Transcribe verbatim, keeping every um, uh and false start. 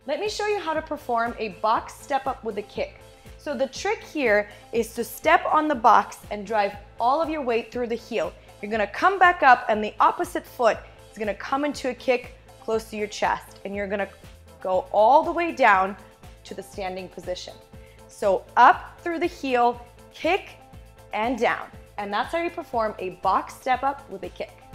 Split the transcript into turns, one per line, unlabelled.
Let me show you how to perform a box step up with a kick. So the trick here is to step on the box and drive all of your weight through the heel. You're gonna come back up and the opposite foot is gonna come into a kick close to your chest, and you're gonna go all the way down to the standing position. So up through the heel, kick, and down. And that's how you perform a box step up with a kick.